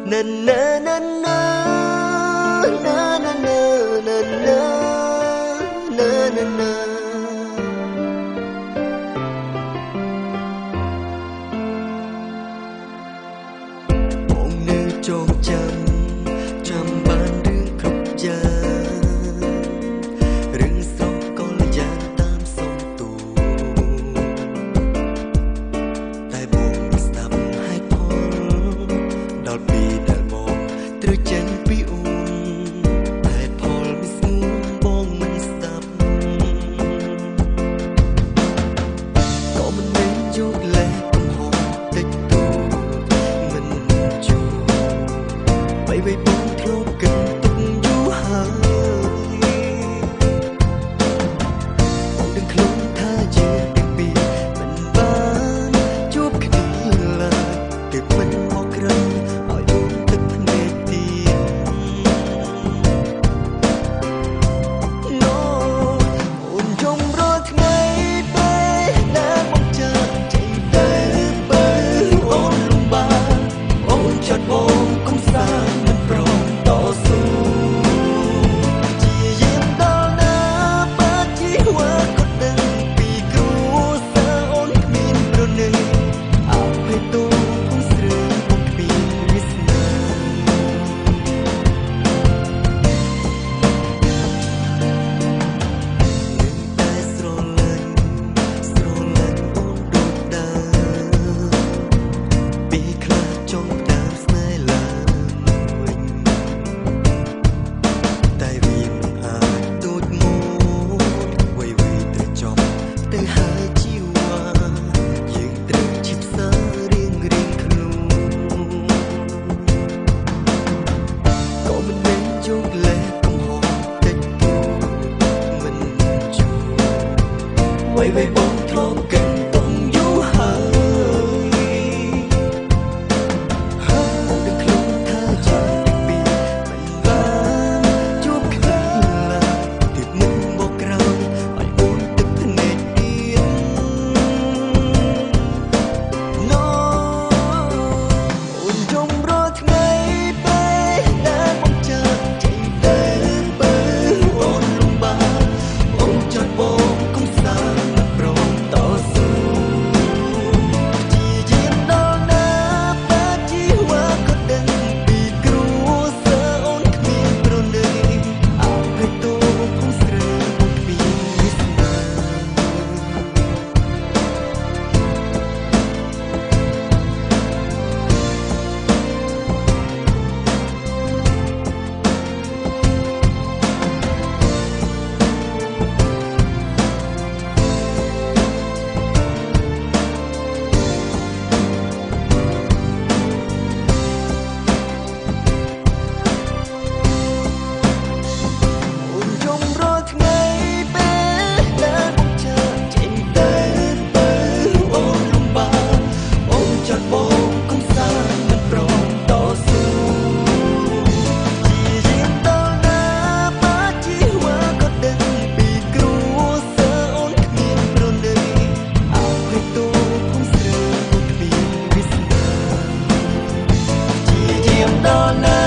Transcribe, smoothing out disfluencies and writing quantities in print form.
na na na na na na na na na na na mong nơi trong chăm chăm ban đứng khóc cha rừng sông con giang tam sông tù tai buồn sắp hai phong đọt bị đàn bom từ chân bị tai phong bị xuống bom mình sắp có mình đến chốt lệ tâm hồn tích tụ mình chu vậy vậy bóng thiếu cần tung du hơi mong đừng khốn tha chưa đừng bị mình bán chúc cái là từ mình một lần hỏi ôm tức nề tiền nó ôn trong rót ngay bé đã mong chờ chạy tới bờ ôn lùng ba ôn chợt ôn cũng xa mình rongต่อสู้chỉยิ้มđau na ba chỉ hoa có đừng bị cứu xa ôn min proนึงเอาให้ตัวผู้สื่อพงปีวิสนาតែស្រលាញ់អូនដូចដើមពីខ្លះចង់ដើរស្នេហ៍ឡើងវិញតែវាមិនអាចទូចមកវៃទៅចប់ទៅហើយជីវ៉ាយើងត្រូវជីផ្សាររៀងខ្លួនក៏មិនមែនជោគលែកំហុសតិចតួចមិនជួវៃបងធ្លាប់កាន់តុងយូរហើយដឹងខ្លួនថាជាពីមិនបានជួបគ្នាឡើយទៀតនឹងមកក្រោយឲ្យអូនទឹកភ្នែកទៀត No អូនយំរាល់ថ្ងៃពេលដែលមកចាក់ចេញទៅបើអូនលំបាកអូនចត់បងកុំសាមិនព្រមតស៊ូជាយាមដល់ណាបាជីវ៉ាក៏ដឹងពីគ្រួសារអូនគ្មានប្រណីអភ័យទោសផងស្រើមកគ្មានវាសនាអូនយំរាល់ថ្ងៃពេលដែលមកចាក់ចេញទៅបើអូនលំបាកអូនចត់បងកុំសាមិនព្រមតស៊ូជាយាមដល់ណាបាជីវ៉ាក៏ដឹងពីគ្រួសារអូនគ្មានប្រណីអភ័យទោសផងស្រើមកគ្មានវាសនាជាយាមដល់ណា